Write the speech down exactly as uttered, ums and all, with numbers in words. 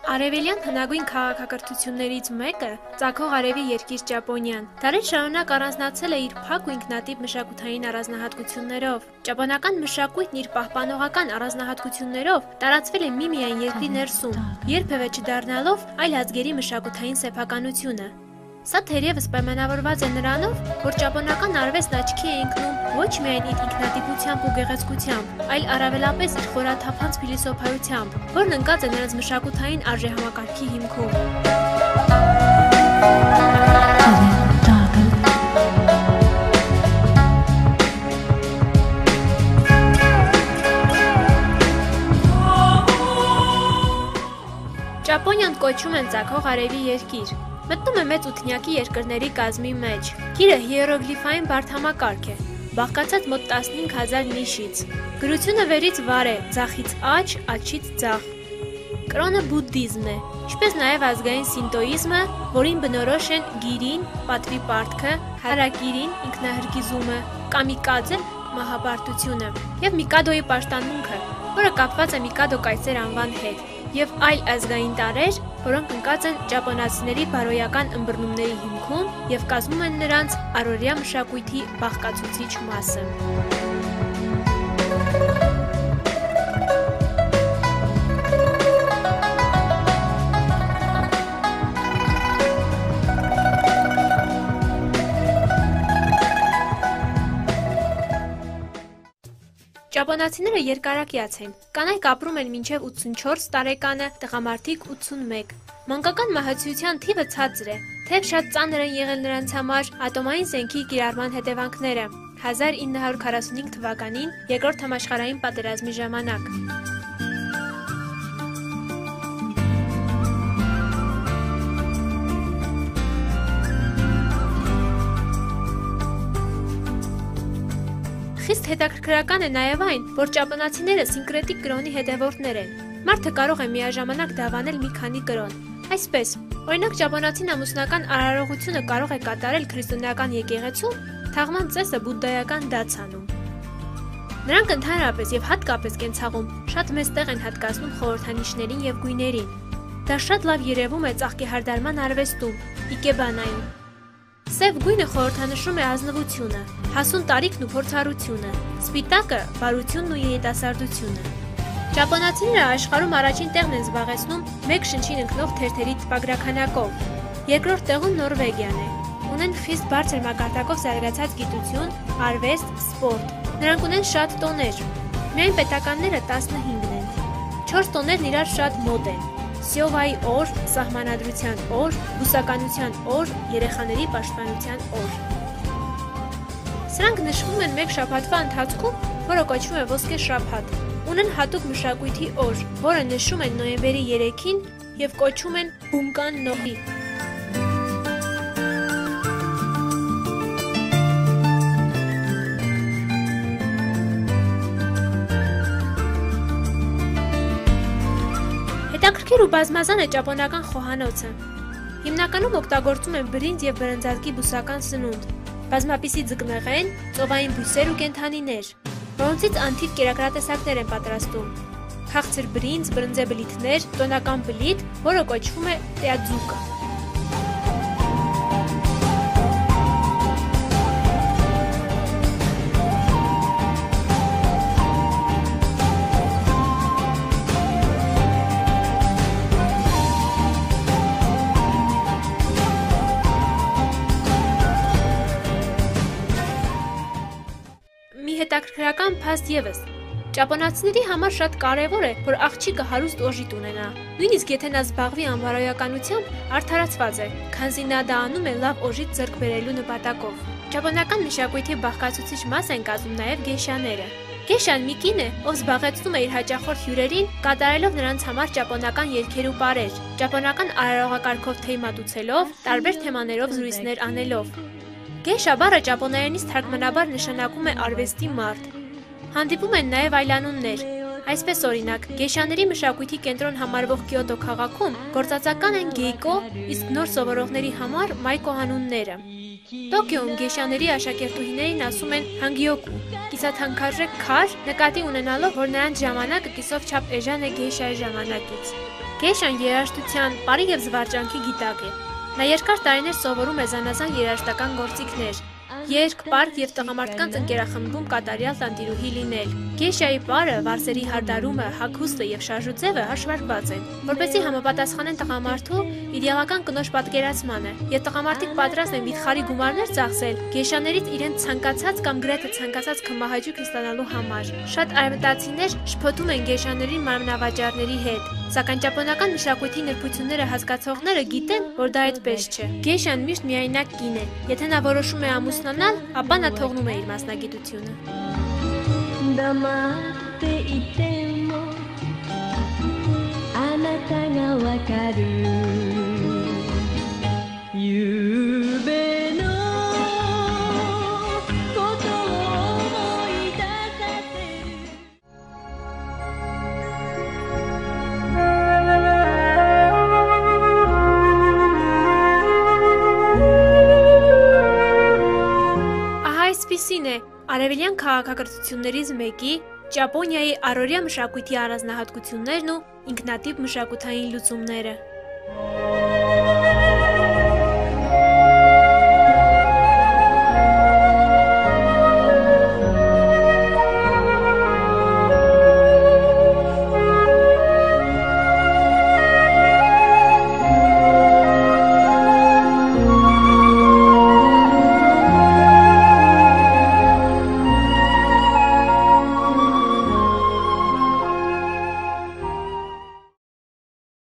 Արևելյան հնագույն քաղաքակրթություններից մեկը ծագող արևի երկիր Ճապոնիան։ Դարեր շարունակ առանձնացել է իր փակ ու ինքնատիպ մշակութային առանձնահատկություններով։ Ճապոնական մշակույթն իր պահպանողական առանձնահատկություններով տարածվել է միմիայն երկրի ներսում, երբևէ չդառնալով այլ ազգերի մշակութային սեփականությունը։ Սա թերևս պայմանավորված է նրանով, որ ճապոնական արվեստն աչքի է ընկնում ոչ միայն իր ինքնատիպությամբ ու գեղեցկությամբ, այլ առավելապես իր խորաթափանց փիլիսոփայությամբ, որն ընկած է նրանց մշակութային արժեհամակարգի հիմքում։ Ճապոնիան կոչում են ծագող արևի երկիր։ Մտնում է մեծ ութնյակի երկրների կազմի մեջ։ Գիրը հիերոգլիֆային բարդամակարգ է, բաղկացած մոտ տասնհինգ հազար նիշից։ Գրությունը վերից վար է, ձախից աջ, աջից ձախ։ Կրոնը բուդդիզմն է, ինչպես նաև ազգային սինտոիզմը, որին բնորոշ են գիրին, պատվի պարտքը, հարագիրին, ինքնահրկիզումը, կամիկաձե, մահապարտությունը և միկադոյի պաշտամունքը, որը կապված է միկադո կայսեր անվան հետ, և այլ ազգային տարրեր, որոնք ընկած են ճապոնացիների բարոյական ըմբռնումների հիմքում և կազմում են նրանց առօրյա մշակույթի բաղկացուցիչ մասը։ Ճապոնացիները երկարակյաց են, կանայք ապրում են մինչև ութսունչորս տարեկանը, տղամարդիկ ութսունմեկ։ Մանկական մահացիության թիվը ցածր է, թեև շատ ծանր են եղել նրանց համար ատոմային զենքի կիրառման հետևանքները հազար ինը հարյուր քառասունհինգ թվականին Երկրորդ համաշխարհային պատերազմի ժամանակ։ Խիստ հետաքրքրական է նաև այն, որ ճապոնացիները սինկրետիկ կրոնի հետևորդներ են։ Մարդը կարող է միաժամանակ դավանել մի քանի կրոն։ Այսպես, օրինակ ճապոնացին ամուսնական արարողությունը կարող է կատարել քրիստոնեական եկեղեցում, թաղման ծեսը բուդդայական դացանում։ Նրանք ընդհանրապես եւ հատկապես կենցաղում շատ մեծ տեղ են հատկացնում խորհրդանիշներին եւ գույներին։ Դա շատ լավ երևում է ծաղկեհարդարման արվեստում, իկեբանայում։ Սև գույնը խորհրդանշում է ազնվությունը, հասուն տարիքն ու փորձառությունը, սպիտակը բարությունն ու երիտասարդությունը։ Ճապոնացիները աշխարհում առաջին տեղն են զբաղեցնում մեկ շնչին ընկնող թերթերի տպագրաքանակով։ Երկրորդ տեղում Նորվեգիան է։ Ունեն խիստ բարձր մակարդակով զարգացած գիտություն, արվեստ, սպորտ։ Նրանք ունեն շատ տոներ։ Միայն պետականները տասնհինգն են։ չորս տոներն իրար շատ մոտ են։ Սյովայի օր, սահմանադրության օր, բուսականության օր, երեխաների պաշտպանության օր։ Սրանք նշվում են մեկ շաբաթվա ընթացքում, որը կոչվում է ոսկե շաբաթ։ Ունեն հատուկ մշակույթի օր, որը նշում են նոյեմբերի երեքին և կոչում են Բունկան նոհի։ Հետաքրքիր ու բազմազան է ճապոնական խոհանոցը։ Հիմնականում օգտագործում են բրինձ և բրնձածքի բուսական սնունդ, բազմապիսի ձկնեղեն, ծովային բույսեր ու կենդանիներ, որոնցից անթիվ կերակրատեսակներ են պատրաստում։ Քաղցր բրինձ, բրնձե բլիթներ, տոնական բլիթ, որը կոչվում է տեադզուկա։ Հետաքրքրական փաստ ևս։ Ճապոնացիների համար շատ կարևոր է, որ աղջիկը հարուստ օժիտ ունենա։ Նույնիսկ եթե նա զբաղվի անբարոյականությամբ, արդարացված է, քանզի նա դա անում է լավ օժիտ ձեռք բերելու նպատակով։ Ճապոնական մշակույթի բաղկացուցիչ մաս են կազմում նաև գեյշաները։ Գեյշան մի կին է, ով զբաղեցնում է իր հաճախորդ հյուրերին, կատարելով նրանց համար ճապոնական երգեր ու պարեր, ճապոնական արարողակարգով թեյ մատուցելով, տարբեր թեմաներով զրույցներ անելով։ Գեյշա բառը ճապոներենից թարգմանաբար նշանակում է արվեստի մարդ։ Հանդիպում են նաև այլ անուններ։ Այսպես օրինակ, գեյշաների մշակույթի կենտրոն համարվող Կիոտո քաղաքում գործածական են գեյկո, իսկ նոր սովորողների համար մայկո անունները։ Տոկիոյում գեյշաների աշակերտուհիներին ասում են հանգիոկու, կիսաթանկարժեք քար, նկատի ունենալով, որ նրանց ժամանակը կիսով չափ էժան է գեյշայի ժամանակից։ Գեյշան երաժշտության, պարի և զվարճանքի գիտակ է։ Նա երկար տարիներ սովորում է զանազան երաժշտական գործիքներ, երգ, պար և տղամարդկանց ընկերախմբում կատարյալ տանտիրուհի լինել։ Գեյշայի պարը, վարսերի հարդարումը, հագուստը և շարժուձևը հաշվարկված են, որպեսզի համապատասխանեն տղամարդու իդեալական կնոջ պատկերացմանը, և տղամարդիկ պատրաստ են վիթխարի գումարներ ծախսել գեյշաներից իրենց ցանկացած կամ գրեթե ցանկացած քմահաճույք ստանալու համար։ Շատ արևմտացիներ շփոթում են գեյշաների մարմնավաճառների հետ, սակայն ճապոնական մշակույթի նրբությունները հասկացողները գիտեն, որ դա այդպես չէ։ Գեյշան միշտ միայնակ կին է, եթե նա որոշում է ամուսնանալ, ապա նա թողնում է իր մասնագիտությունը։ Այսպիսին է արևելյան քաղաքակրթություններից մեկի Ճապոնիայի առօրյա մշակույթի առանձնահատկություններն ու ինքնատիպ մշակութային լուծումները։